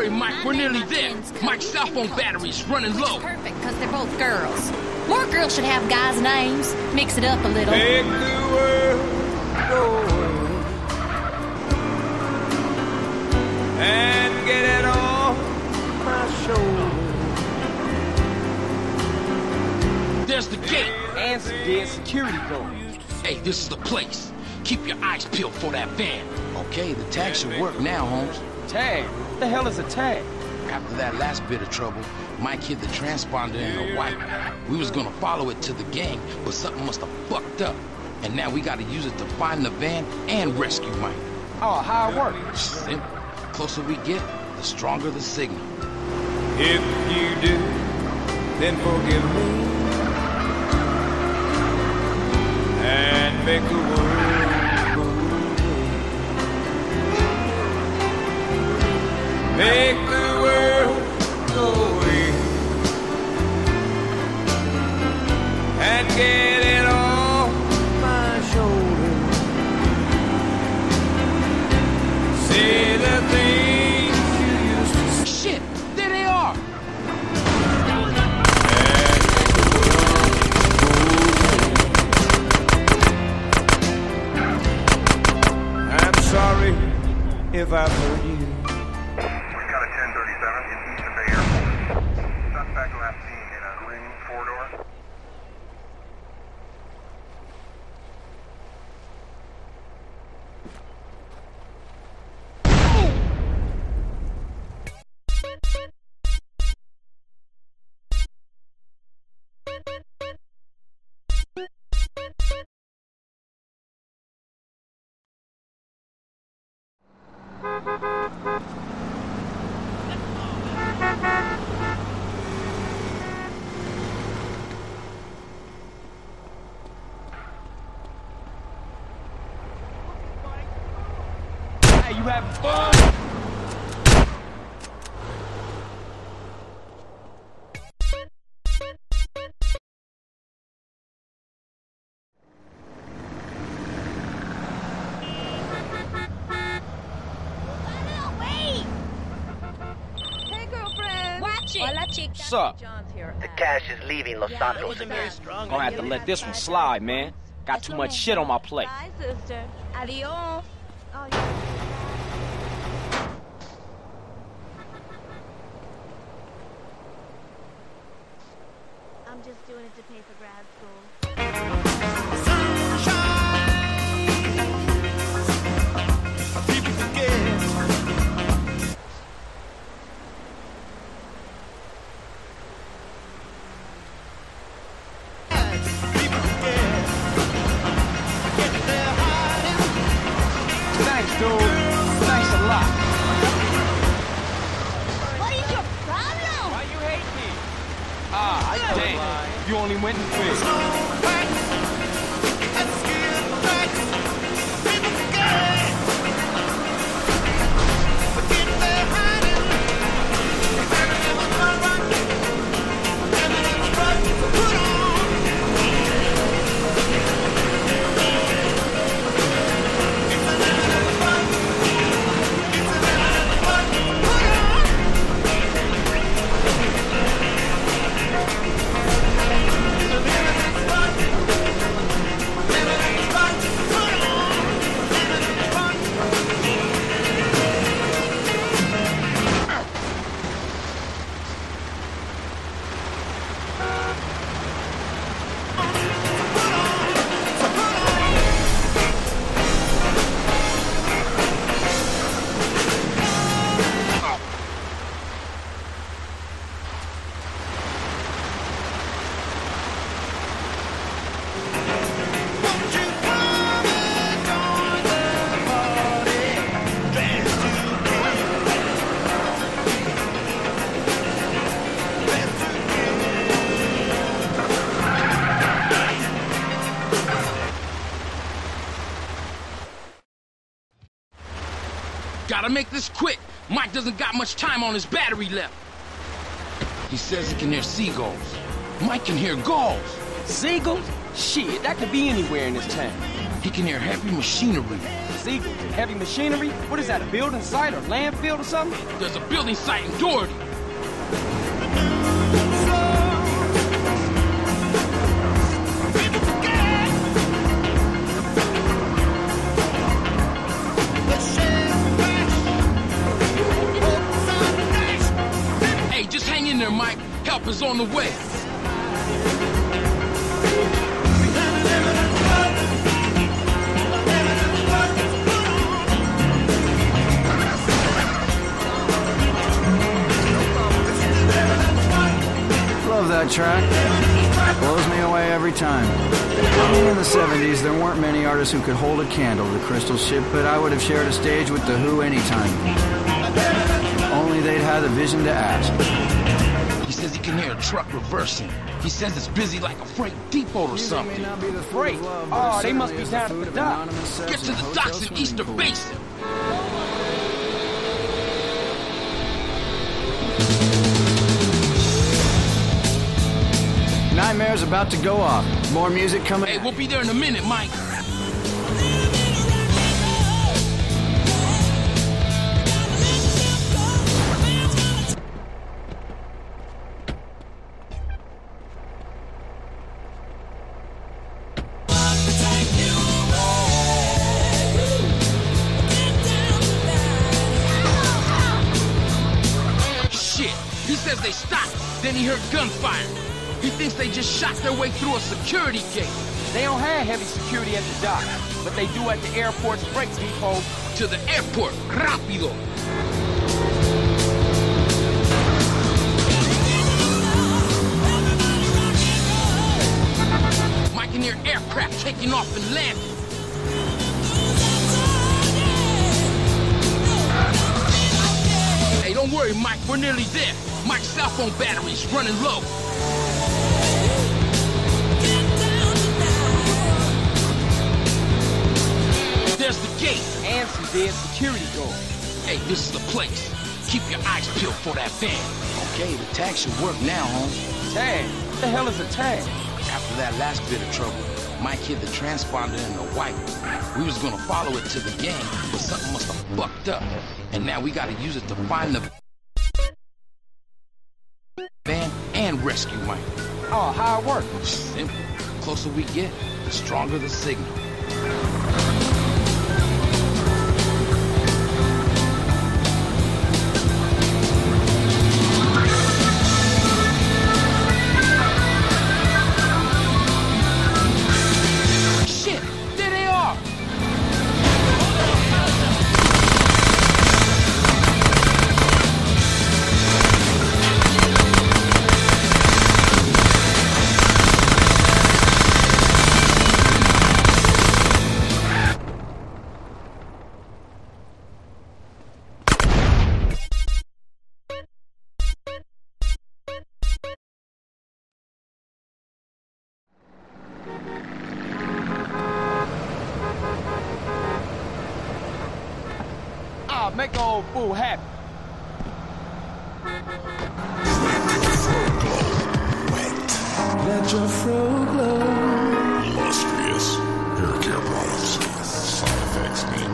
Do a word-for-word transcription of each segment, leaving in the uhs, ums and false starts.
worry, Mike. We're nearly there. Mike's cell phone battery's running low. Perfect, because they're both girls. More girls should have guys' names. Mix it up a little. Make the world go away and get it off my shoulder. There's the gate. And some dead security guards. Hey, this is the place. Keep your eyes peeled for that van. Okay, the tag should work now, Holmes. Tag? What the hell is a tag? After that last bit of trouble, Mike hid the transponder in her wiper. We was gonna follow it to the gang, but something must have fucked up. And now we gotta use it to find the van and rescue Mike. Oh, how it works? Simple. The closer we get, the stronger the signal. If you do, then forgive me and make the world go away. Make the world go away and get it off my shoulder. Say the things you used to say. Shit, there they are. I'm sorry if I've hurt you. We've got a ten thirty-seven in East Bay Airport. Suspect last seen in a green four-door. Hey, you having fun? Wait! Hey, girlfriend! Watch it! Hola, chica. What's up? The cash is leaving Los Santos again. Gonna have to let this one slide, man. Got too much shit on my plate. Bye, sister. Adios. Oh, I'm just doing it to pay for grad school. People forget. People forget. Forget they're hiding. Thanks, dude. Thanks a lot. what is your problem? Why you hate me? Ah, damn. You only went in fist. Gotta make this quick. Mike doesn't got much time on his battery left. He says he can hear seagulls. Mike can hear gulls. Seagulls? Shit, that could be anywhere in this town. He can hear heavy machinery, Siegel. Heavy machinery? What is that, a building site or landfill or something? There's a building site in Doherty. Hey, just hang in there, Mike. Help is on the way. Love that track. Blows me away every time. In the seventies, there weren't many artists who could hold a candle to Crystal Ship, but I would have shared a stage with The Who anytime. Only they'd had the vision to ask. He says he can hear a truck reversing. He says it's busy like a freight depot or something. Freight? Oh, they must be down at the dock. Get to the docks in Easter Basin. Nightmare's about to go off. More music coming. Hey, we'll be there in a minute, Mike. Shit, he says they stopped. Then he heard gunfire. He thinks they just shot their way through a security gate. They don't have heavy security at the dock, but they do at the airport's freight depot. To the airport, rápido. Mike can hear aircraft taking off and landing. Hey, don't worry, Mike, we're nearly there. Mike's cell phone battery's running low. There's the gate. And some dead security guards. Hey, this is the place. Keep your eyes peeled for that van. Okay, the tag should work now, home. Tag? What the hell is a tag? After that last bit of trouble, Mike hid the transponder in the wipe. We was gonna follow it to the gang, but something must have fucked up. And now we gotta use it to find the van and rescue Mike. Oh, how it works? Simple. The closer we get, the stronger the signal. Make the old fool happy. Let your fro glow. Illustrious. Hair care products. Side effects, man.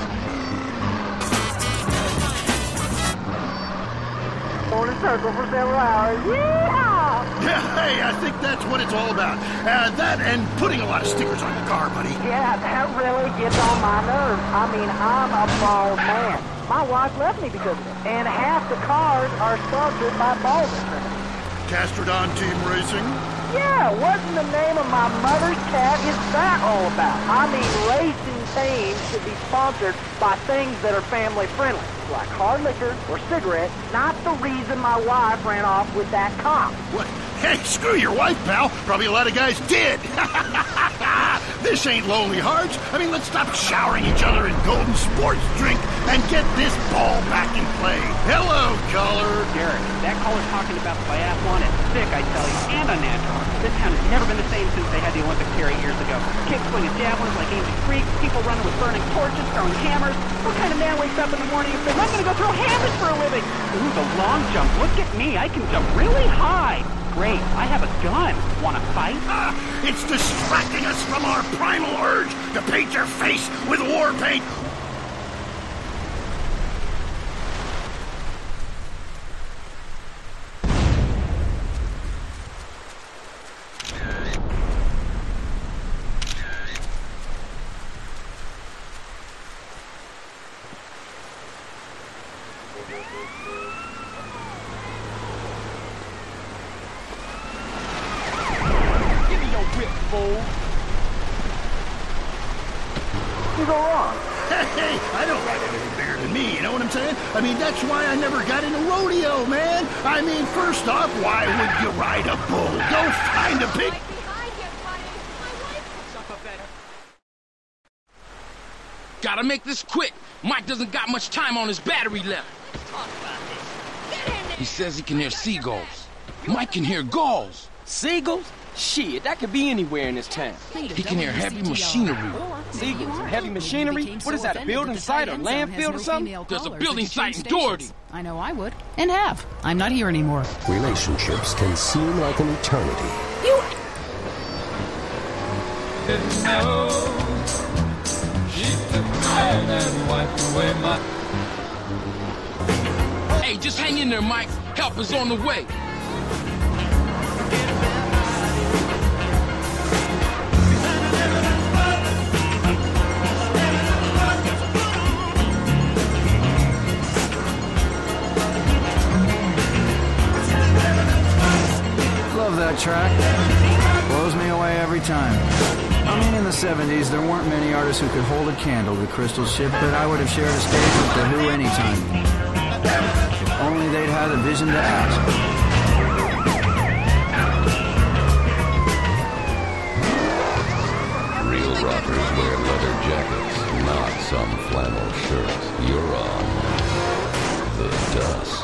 On a circle for several hours. Yeehaw! Yeah, hey, I think that's what it's all about. Uh, that and putting a lot of stickers on your car, buddy. Yeah, that really gets on my nerves. I mean, I'm a bald man. My wife left me because of it. And half the cars are sponsored by baldness. Castrodon Team Racing? Yeah, what's the name of my mother's cat is that all about? I mean, racing teams should be sponsored by things that are family friendly, like hard liquor or cigarettes, not the reason my wife ran off with that cop. What? Hey, screw your wife, pal. Probably a lot of guys did. This ain't Lonely Hearts. I mean, let's stop showering each other in golden sports drink and get this ball back in play. Hello, caller. Derek, that caller's talking about the biathlon at sick, I tell you, and unnatural. This town has never been the same since they had the Olympics here eight years ago. Kids swinging javelins like ancient Greeks, people running with burning torches, throwing hammers. What kind of man wakes up in the morning and says, I'm going to go throw hammers for a living? Ooh, the long jump. Look at me. I can jump really high. Great. I have a gun. Want to fight? Ah, it's distracting us from our primal urge to paint your face with war paint. You go wrong. Hey, I don't ride anything bigger than me, you know what I'm saying? I mean, that's why I never got into rodeo, man. I mean, first off, why would you ride a bull? Go find a pig. Gotta make this quick. Mike doesn't got much time on his battery left. He says he can hear seagulls. Mike can hear gulls. Seagulls? Shit, that could be anywhere in this town. He can hear heavy machinery. Seagulls and heavy machinery? What is that, a building site or landfill or something? There's a building site in Doherty. I know I would. And have. I'm not here anymore. Relationships can seem like an eternity. You... Hey, just hang in there, Mike. Help is on the way. Love that track. Blows me away every time. I mean, in the seventies, there weren't many artists who could hold a candle to Crystal Ship, but I would have shared a stage with The Who anytime. Only they'd had the vision to ask. Real rockers wear leather jackets, not some flannel shirts. You're on the dust.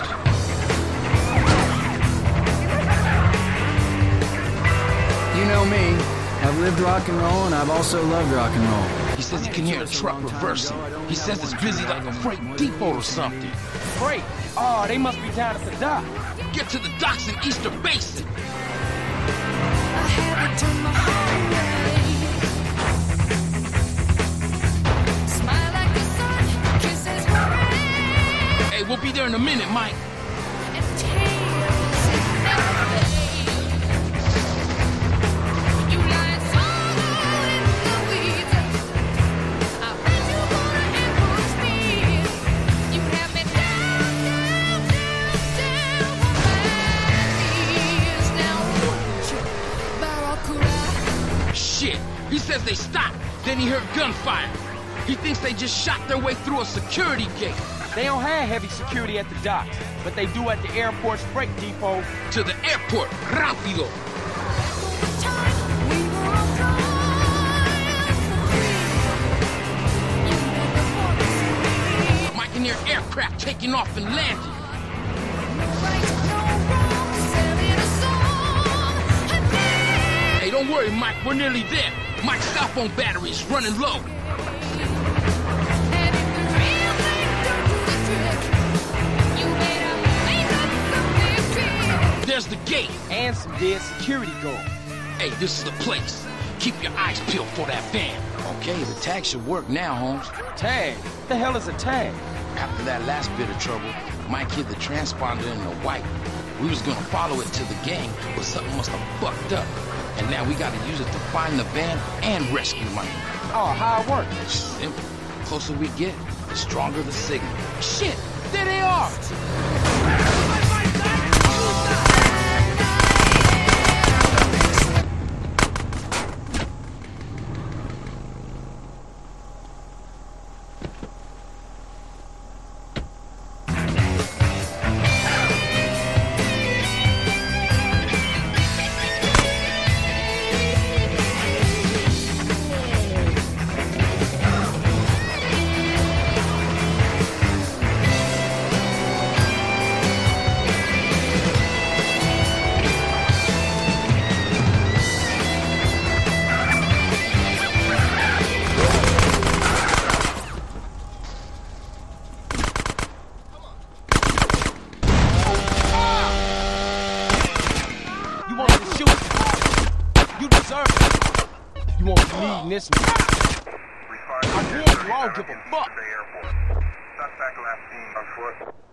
You know me. I've lived rock and roll, and I've also loved rock and roll. He says he can hear a truck reversing. He says it's busy like a freight depot or something. Freight? Oh, they must be down at the dock. Get to the docks in Easter Basin. Hey, we'll be there in a minute, Mike. Shit, he says they stopped. Then he heard gunfire. He thinks they just shot their way through a security gate. They don't have heavy security at the docks, but they do at the airport's freight depot. To the airport, rápido. Mike can hear aircraft taking off and landing. Hey, don't worry, Mike, we're nearly there. Mike's cell phone battery is running low. There's the gate. And some dead security guards. Hey, this is the place. Keep your eyes peeled for that van. Okay, the tag should work now, Holmes. Tag? What the hell is a tag? After that last bit of trouble, Mike hid the transponder in the white. We was gonna follow it to the gang, but something must have fucked up. And now we gotta use it to find the van and rescue Mike. Oh, how it works? Simple. The closer we get, the stronger the signal. Shit, there they are! sir. You won't be needing this one. I warned you, I don't give a fuck. Suspect last seen on foot.